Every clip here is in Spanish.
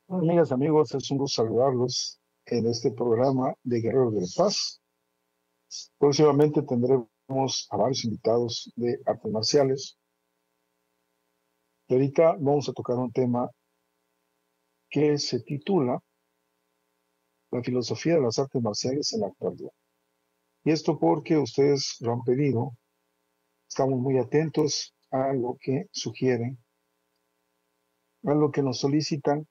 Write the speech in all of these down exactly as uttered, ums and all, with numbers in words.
Amigas, amigos, es un gusto saludarlos en este programa de Guerreros de la Paz. Próximamente tendremos a varios invitados de artes marciales. Y ahorita vamos a tocar un tema que se titula La filosofía de las artes marciales en la actualidad. Y esto porque ustedes lo han pedido, estamos muy atentos a lo que sugieren, a lo que nos solicitan.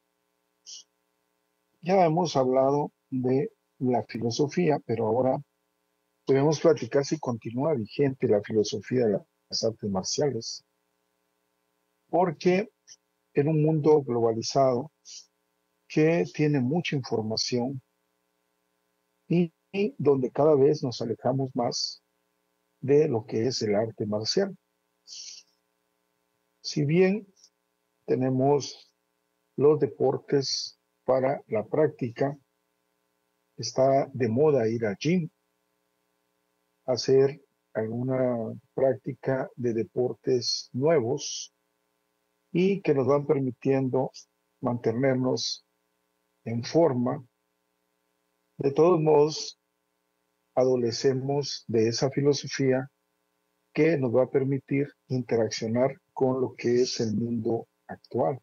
Ya hemos hablado de la filosofía, pero ahora debemos platicar si continúa vigente la filosofía de las artes marciales, porque en un mundo globalizado que tiene mucha información y, y donde cada vez nos alejamos más de lo que es el arte marcial. Si bien tenemos los deportes para la práctica, está de moda ir al gym, hacer alguna práctica de deportes nuevos y que nos van permitiendo mantenernos en forma. De todos modos, adolecemos de esa filosofía que nos va a permitir interaccionar con lo que es el mundo actual.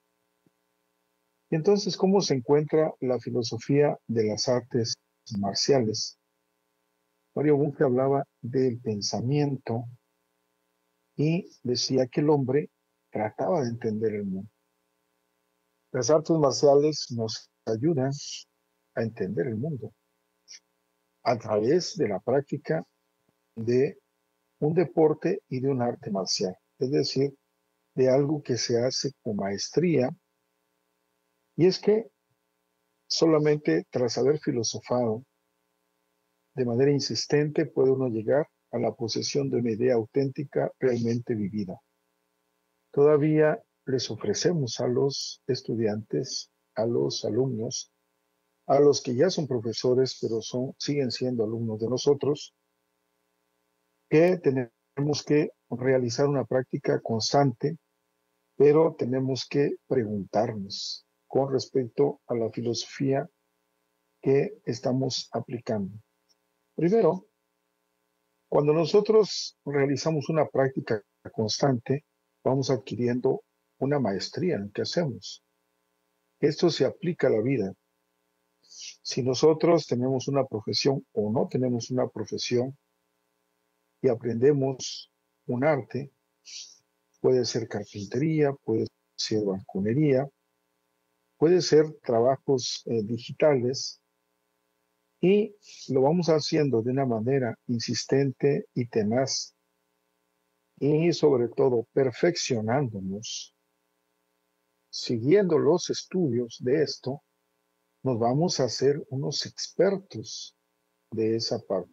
Y entonces, ¿cómo se encuentra la filosofía de las artes marciales? Mario Bunge hablaba del pensamiento y decía que el hombre trataba de entender el mundo. Las artes marciales nos ayudan a entender el mundo a través de la práctica de un deporte y de un arte marcial, es decir, de algo que se hace con maestría. Y es que solamente tras haber filosofado de manera insistente puede uno llegar a la posesión de una idea auténtica realmente vivida. Todavía les ofrecemos a los estudiantes, a los alumnos, a los que ya son profesores, pero son, siguen siendo alumnos de nosotros, que tenemos que realizar una práctica constante, pero tenemos que preguntarnos con respecto a la filosofía que estamos aplicando. Primero, cuando nosotros realizamos una práctica constante, vamos adquiriendo una maestría en lo que hacemos. Esto se aplica a la vida. Si nosotros tenemos una profesión o no tenemos una profesión y aprendemos un arte, puede ser carpintería, puede ser balconería, puede ser trabajos eh, digitales, y lo vamos haciendo de una manera insistente y tenaz, y sobre todo perfeccionándonos, siguiendo los estudios de esto, nos vamos a hacer unos expertos de esa parte.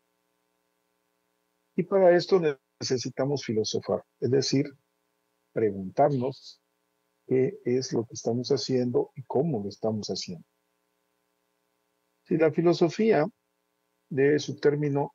Y para esto necesitamos filosofar, es decir, preguntarnos qué es lo que estamos haciendo y cómo lo estamos haciendo. Si la filosofía de su término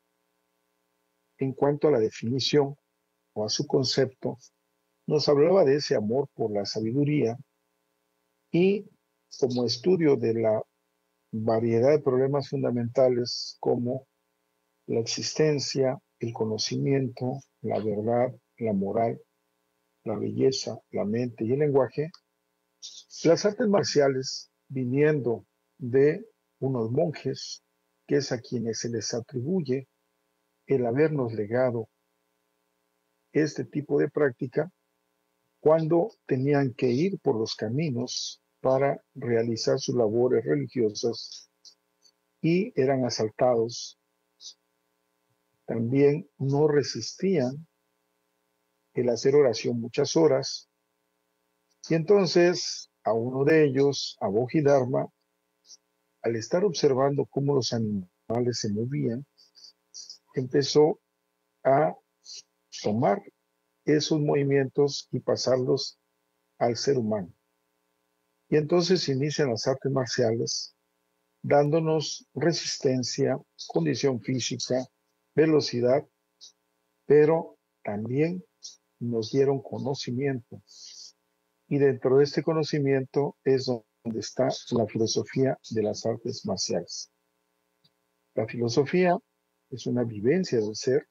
en cuanto a la definición o a su concepto, nos hablaba de ese amor por la sabiduría y como estudio de la variedad de problemas fundamentales como la existencia, el conocimiento, la verdad, la moral, la belleza, la mente y el lenguaje, las artes marciales, viniendo de unos monjes, que es a quienes se les atribuye el habernos legado este tipo de práctica, cuando tenían que ir por los caminos para realizar sus labores religiosas y eran asaltados, también no resistían el hacer oración muchas horas, y entonces a uno de ellos, a Bodhidharma, al estar observando cómo los animales se movían, empezó a tomar esos movimientos y pasarlos al ser humano. Y entonces inician las artes marciales, dándonos resistencia, condición física, velocidad, pero también nos dieron conocimiento. Y dentro de este conocimiento es donde está la filosofía de las artes marciales. La filosofía es una vivencia del ser,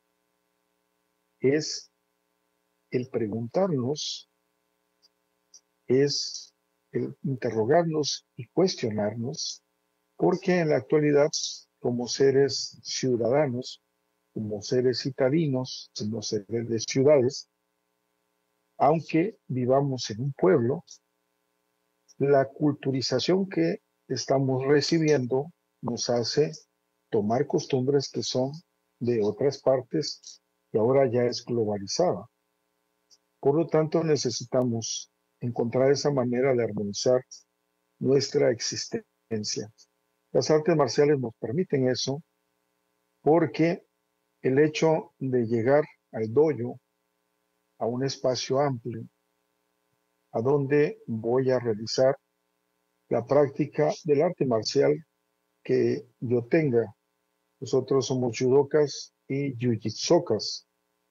es el preguntarnos, es el interrogarnos y cuestionarnos, porque en la actualidad, como seres ciudadanos, como seres citadinos, como seres de ciudades, aunque vivamos en un pueblo, la culturización que estamos recibiendo nos hace tomar costumbres que son de otras partes y ahora ya es globalizada. Por lo tanto, necesitamos encontrar esa manera de armonizar nuestra existencia. Las artes marciales nos permiten eso porque el hecho de llegar al dojo, a un espacio amplio, a donde voy a realizar la práctica del arte marcial que yo tenga. Nosotros somos judokas y jiu-jitsukas,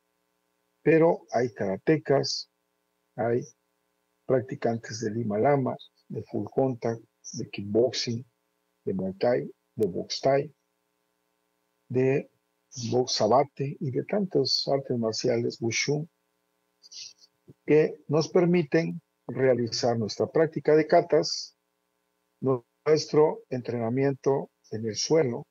pero hay karatecas, hay practicantes de Lima Lama, de full contact, de kickboxing, de muay thai, de box thai, de box sabate y de tantas artes marciales, wushu, que nos permiten realizar nuestra práctica de katas, nuestro entrenamiento en el suelo,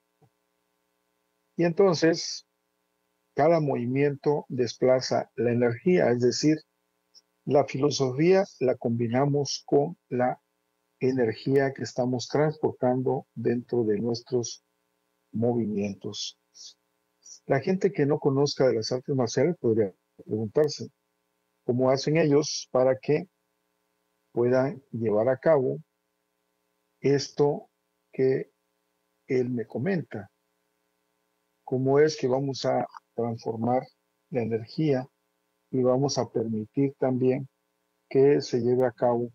y entonces cada movimiento desplaza la energía, es decir, la filosofía la combinamos con la energía que estamos transportando dentro de nuestros movimientos. La gente que no conozca de las artes marciales podría preguntarse cómo hacen ellos para que puedan llevar a cabo esto que él me comenta. ¿Cómo es que vamos a transformar la energía y vamos a permitir también que se lleve a cabo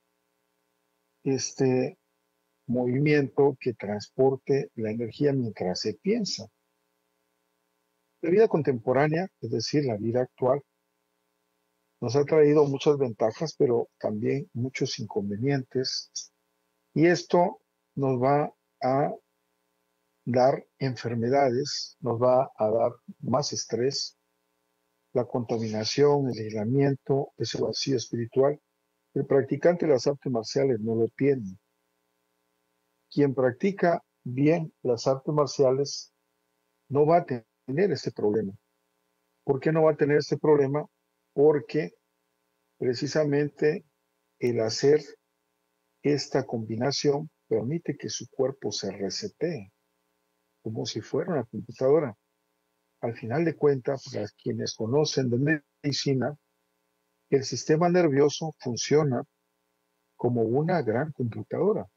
este movimiento que transporte la energía mientras se piensa? La vida contemporánea, es decir, la vida actual, nos ha traído muchas ventajas, pero también muchos inconvenientes, y esto nos va a dar enfermedades, nos va a dar más estrés, la contaminación, el aislamiento, ese vacío espiritual. El practicante de las artes marciales no lo tiene. Quien practica bien las artes marciales no va a tener este problema. ¿Por qué no va a tener este problema? Porque precisamente el hacer esta combinación permite que su cuerpo se resetee, como si fuera una computadora. Al final de cuentas, para quienes conocen de medicina, el sistema nervioso funciona como una gran computadora.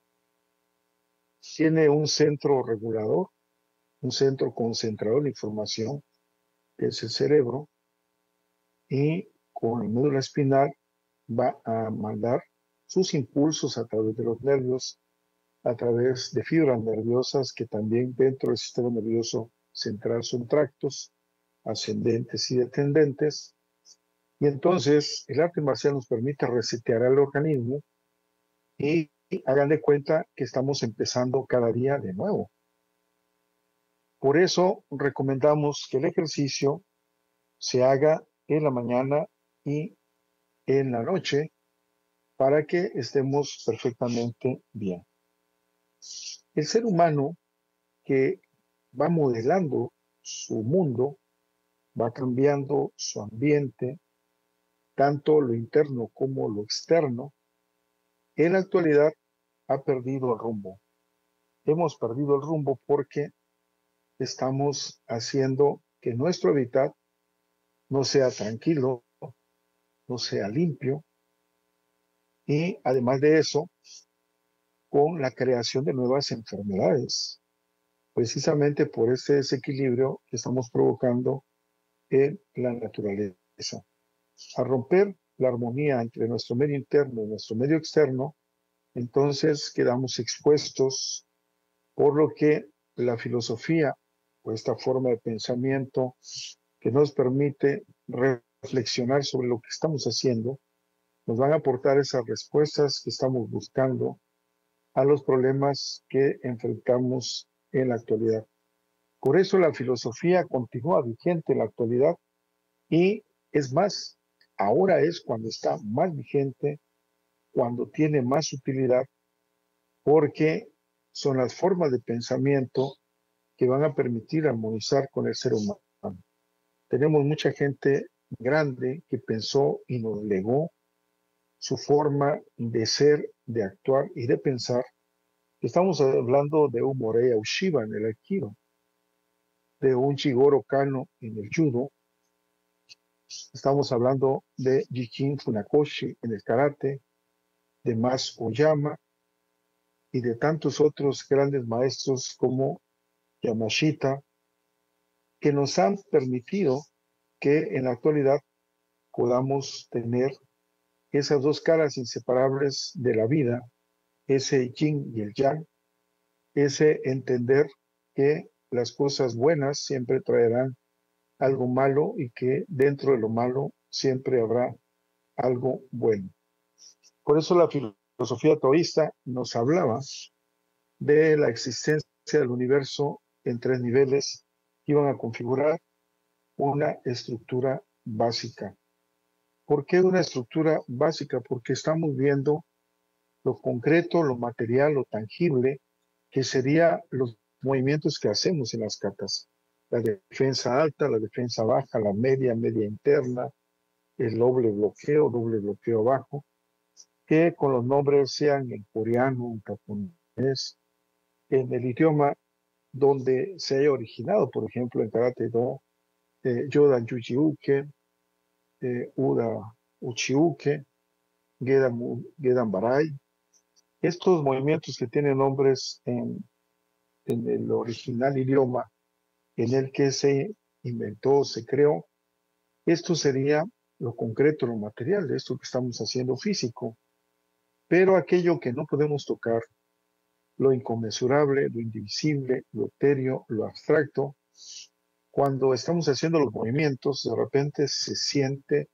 Tiene un centro regulador, un centro concentrador de información, que es el cerebro, y con el médula espinal va a mandar sus impulsos a través de los nervios, a través de fibras nerviosas que también dentro del sistema nervioso central son tractos ascendentes y descendentes. Y entonces el arte marcial nos permite resetear al organismo y hagan de cuenta que estamos empezando cada día de nuevo. Por eso recomendamos que el ejercicio se haga en la mañana y en la noche para que estemos perfectamente bien. El ser humano que va modelando su mundo, va cambiando su ambiente, tanto lo interno como lo externo, en la actualidad ha perdido el rumbo. Hemos perdido el rumbo porque estamos haciendo que nuestro hábitat no sea tranquilo, no sea limpio, y además de eso, con la creación de nuevas enfermedades, precisamente por ese desequilibrio que estamos provocando en la naturaleza. A romper la armonía entre nuestro medio interno y nuestro medio externo, entonces quedamos expuestos, por lo que la filosofía o esta forma de pensamiento que nos permite reflexionar sobre lo que estamos haciendo nos van a aportar esas respuestas que estamos buscando a los problemas que enfrentamos en la actualidad. Por eso la filosofía continúa vigente en la actualidad y es más, ahora es cuando está más vigente, cuando tiene más utilidad, porque son las formas de pensamiento que van a permitir armonizar con el ser humano. Tenemos mucha gente grande que pensó y nos legó su forma de ser, de actuar y de pensar. Estamos hablando de un Morei Ueshiba en el Aikido, de un Jigoro Kano en el Judo. Estamos hablando de Jikin Funakoshi en el Karate, de Mas Oyama y de tantos otros grandes maestros como Yamashita, que nos han permitido que en la actualidad podamos tener esas dos caras inseparables de la vida, ese yin y el yang, ese entender que las cosas buenas siempre traerán algo malo y que dentro de lo malo siempre habrá algo bueno. Por eso la filosofía taoísta nos hablaba de la existencia del universo en tres niveles que iban a configurar una estructura básica. ¿Por qué una estructura básica? Porque estamos viendo lo concreto, lo material, lo tangible, que serían los movimientos que hacemos en las catas. La defensa alta, la defensa baja, la media, media interna, el doble bloqueo, doble bloqueo abajo, que con los nombres sean en coreano, en japonés, en el idioma donde se haya originado, por ejemplo, en Karate Do, eh, Yodan Yujiuke, eh, Uda Uchiuke, Gedan, Gedan Barai. Estos movimientos que tienen nombres en, en el original idioma en el que se inventó, se creó, esto sería lo concreto, lo material de esto que estamos haciendo físico. Pero aquello que no podemos tocar, lo inconmensurable, lo indivisible, lo etéreo, lo abstracto, cuando estamos haciendo los movimientos, de repente se siente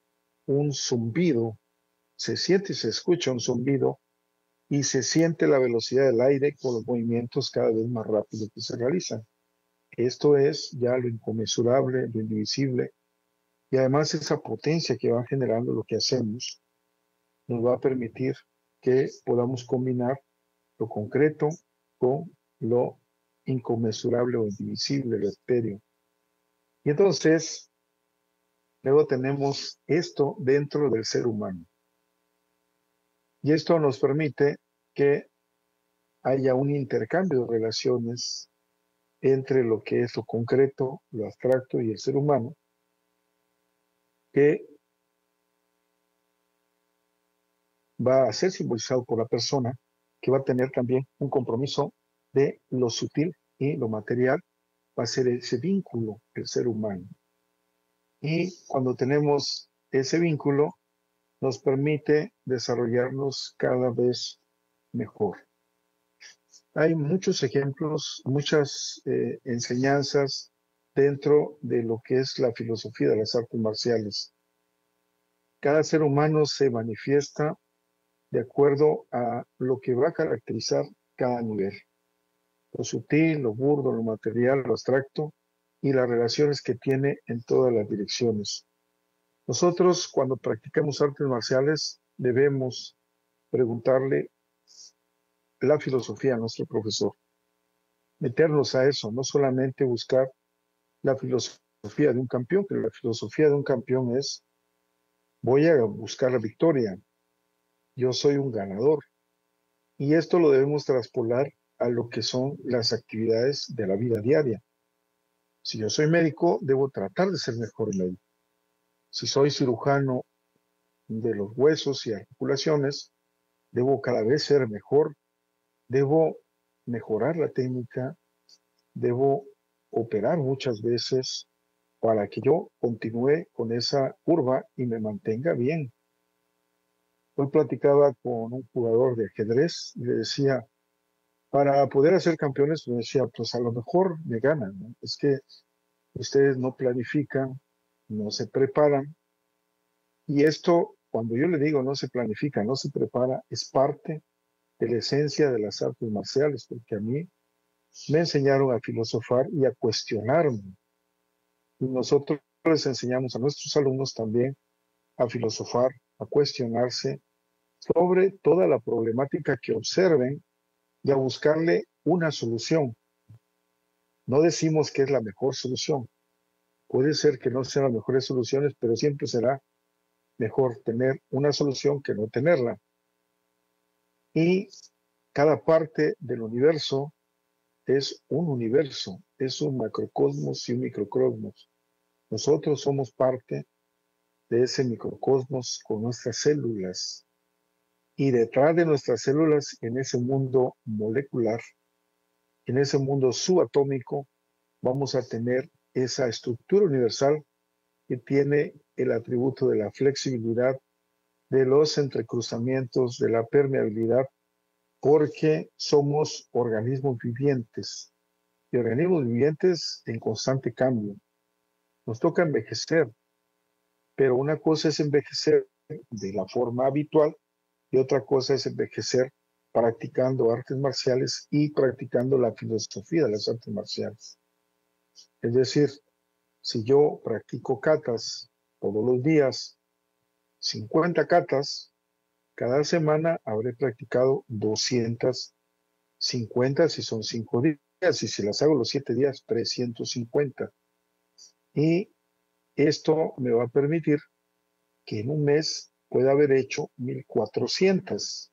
un zumbido, se siente y se escucha un zumbido y se siente la velocidad del aire con los movimientos cada vez más rápidos que se realizan. Esto es ya lo inconmensurable, lo indivisible, y además esa potencia que va generando lo que hacemos nos va a permitir que podamos combinar lo concreto con lo inconmensurable o indivisible, lo etéreo. Y entonces, luego tenemos esto dentro del ser humano. Y esto nos permite que haya un intercambio de relaciones entre lo que es lo concreto, lo abstracto y el ser humano, que va a ser simbolizado por la persona, que va a tener también un compromiso de lo sutil y lo material, va a ser ese vínculo del ser humano. Y cuando tenemos ese vínculo, nos permite desarrollarnos cada vez mejor. Hay muchos ejemplos, muchas eh, enseñanzas dentro de lo que es la filosofía de las artes marciales. Cada ser humano se manifiesta de acuerdo a lo que va a caracterizar cada nivel. Lo sutil, lo burdo, lo material, lo abstracto y las relaciones que tiene en todas las direcciones. Nosotros, cuando practicamos artes marciales, debemos preguntarle la filosofía a nuestro profesor. Meternos a eso, no solamente buscar la filosofía de un campeón, pero la filosofía de un campeón es: voy a buscar la victoria, yo soy un ganador. Y esto lo debemos traspolar a lo que son las actividades de la vida diaria. Si yo soy médico, debo tratar de ser mejor médico. Si soy cirujano de los huesos y articulaciones, debo cada vez ser mejor, debo mejorar la técnica, debo operar muchas veces para que yo continúe con esa curva y me mantenga bien. Hoy platicaba con un jugador de ajedrez y le decía, para poder hacer campeones, me decía, pues a lo mejor me ganan, ¿no? Es que ustedes no planifican, no se preparan, y esto, cuando yo le digo no se planifica, no se prepara, es parte de la esencia de las artes marciales, porque a mí me enseñaron a filosofar y a cuestionarme. Y nosotros les enseñamos a nuestros alumnos también a filosofar, a cuestionarse sobre toda la problemática que observen y a buscarle una solución. No decimos que es la mejor solución. Puede ser que no sean las mejores soluciones, pero siempre será mejor tener una solución que no tenerla. Y cada parte del universo es un universo, es un macrocosmos y un microcosmos. Nosotros somos parte de ese microcosmos con nuestras células. Y detrás de nuestras células, en ese mundo molecular, en ese mundo subatómico, vamos a tener esa estructura universal que tiene el atributo de la flexibilidad, de los entrecruzamientos, de la permeabilidad, porque somos organismos vivientes y organismos vivientes en constante cambio. Nos toca envejecer, pero una cosa es envejecer de la forma habitual y otra cosa es envejecer practicando artes marciales y practicando la filosofía de las artes marciales. Es decir, si yo practico katas todos los días, cincuenta katas, cada semana habré practicado doscientas cincuenta si son cinco días, y si las hago los siete días, trescientos cincuenta. Y esto me va a permitir que en un mes pueda haber hecho mil cuatrocientas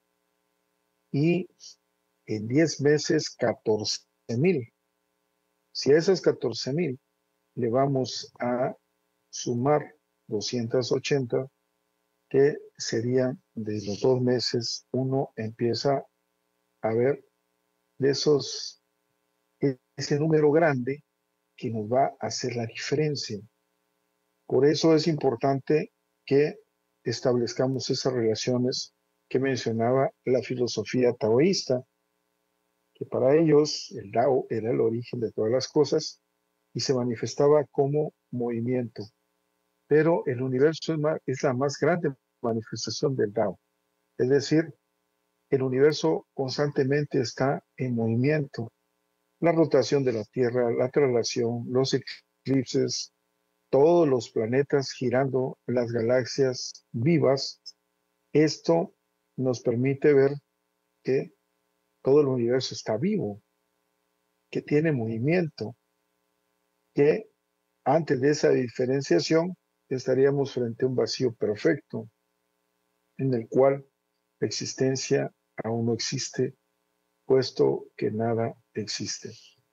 y en diez meses catorce mil. Si a esas catorce mil le vamos a sumar doscientos ochenta, que serían de los dos meses, uno empieza a ver de esos, ese número grande que nos va a hacer la diferencia. Por eso es importante que establezcamos esas relaciones que mencionaba la filosofía taoísta, que para ellos el Tao era el origen de todas las cosas y se manifestaba como movimiento. Pero el universo es, más, es la más grande manifestación del Tao. Es decir, el universo constantemente está en movimiento. La rotación de la Tierra, la traslación, los eclipses, todos los planetas girando, las galaxias vivas. Esto nos permite ver que todo el universo está vivo, que tiene movimiento, que antes de esa diferenciación estaríamos frente a un vacío perfecto, en el cual la existencia aún no existe, puesto que nada existe.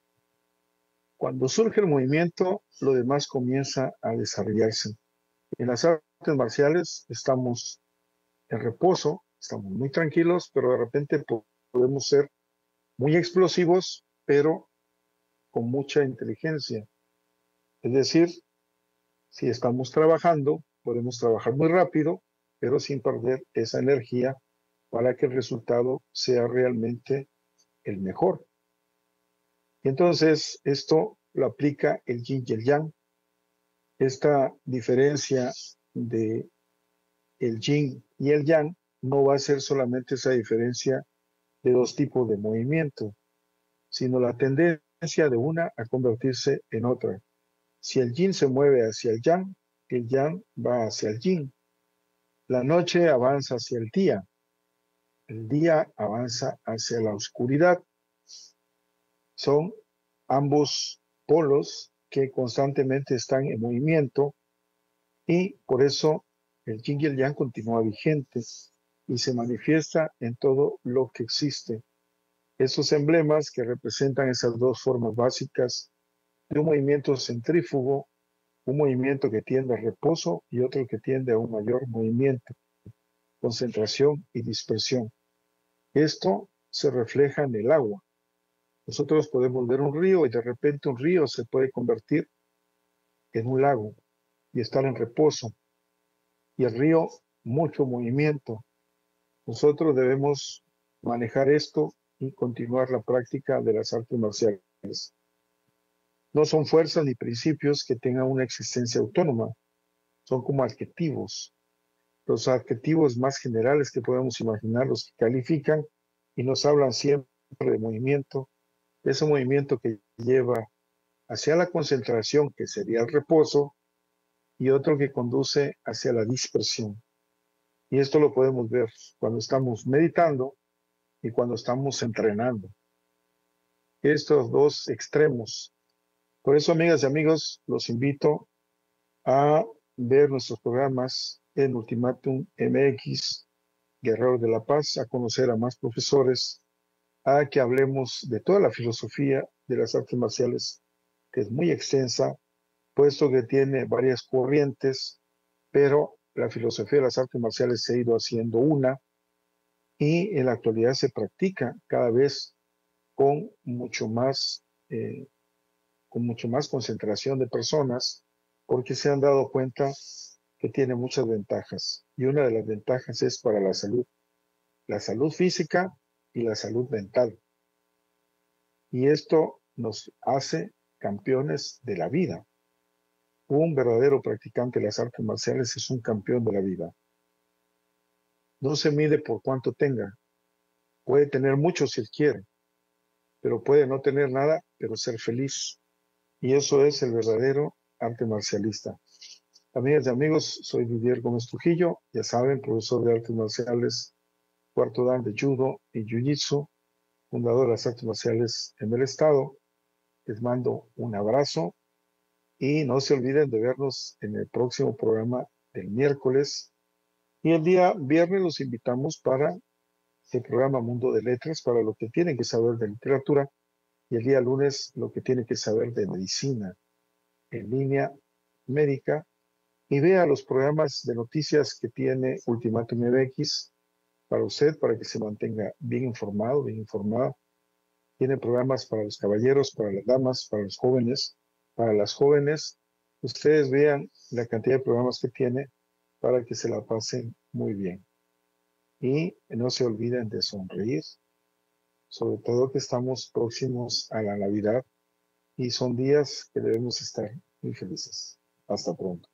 Cuando surge el movimiento, lo demás comienza a desarrollarse. En las artes marciales estamos en reposo, estamos muy tranquilos, pero de repente podemos ser muy explosivos, pero con mucha inteligencia. Es decir, si estamos trabajando, podemos trabajar muy rápido, pero sin perder esa energía para que el resultado sea realmente el mejor. Y entonces esto lo aplica el yin y el yang. Esta diferencia de el yin y el yang no va a ser solamente esa diferencia de dos tipos de movimiento, sino la tendencia de una a convertirse en otra. Si el yin se mueve hacia el yang, el yang va hacia el yin. La noche avanza hacia el día. El día avanza hacia la oscuridad. Son ambos polos que constantemente están en movimiento y por eso el yin y el yang continúa vigente y se manifiesta en todo lo que existe. Esos emblemas que representan esas dos formas básicas de un movimiento centrífugo, un movimiento que tiende a reposo y otro que tiende a un mayor movimiento, concentración y dispersión. Esto se refleja en el agua. Nosotros podemos ver un río y de repente un río se puede convertir en un lago y estar en reposo. Y el río, mucho movimiento. Nosotros debemos manejar esto y continuar la práctica de las artes marciales. No son fuerzas ni principios que tengan una existencia autónoma, son como adjetivos. los adjetivos más generales que podemos imaginar, los que califican y nos hablan siempre de movimiento, ese movimiento que lleva hacia la concentración, que sería el reposo, y otro que conduce hacia la dispersión. Y esto lo podemos ver cuando estamos meditando y cuando estamos entrenando. Estos dos extremos. Por eso, amigas y amigos, los invito a ver nuestros programas en Ultimatum M X, Guerrero de la Paz, a conocer a más profesores, a que hablemos de toda la filosofía de las artes marciales, que es muy extensa, puesto que tiene varias corrientes, pero la filosofía de las artes marciales se ha ido haciendo una y en la actualidad se practica cada vez con mucho más, eh, con mucho más concentración de personas, porque se han dado cuenta que tiene muchas ventajas. Y una de las ventajas es para la salud, la salud física y la salud mental. Y esto nos hace campeones de la vida. Un verdadero practicante de las artes marciales es un campeón de la vida. No se mide por cuánto tenga. Puede tener mucho si él quiere, pero puede no tener nada, pero ser feliz. Y eso es el verdadero arte marcialista. Amigas y amigos, soy Didier Gómez Trujillo, ya saben, profesor de artes marciales, cuarto dan de judo y jiu-jitsu, fundador de las artes marciales en el estado. Les mando un abrazo y no se olviden de vernos en el próximo programa del miércoles. Y el día viernes los invitamos para el programa Mundo de Letras, para lo que tienen que saber de literatura, y el día lunes lo que tienen que saber de medicina en línea médica. Y vea los programas de noticias que tiene Ultimatum M X para usted, para que se mantenga bien informado, bien informada. Tiene programas para los caballeros, para las damas, para los jóvenes, para las jóvenes. Ustedes vean la cantidad de programas que tiene para que se la pasen muy bien. Y no se olviden de sonreír, sobre todo que estamos próximos a la Navidad y son días que debemos estar muy felices. Hasta pronto.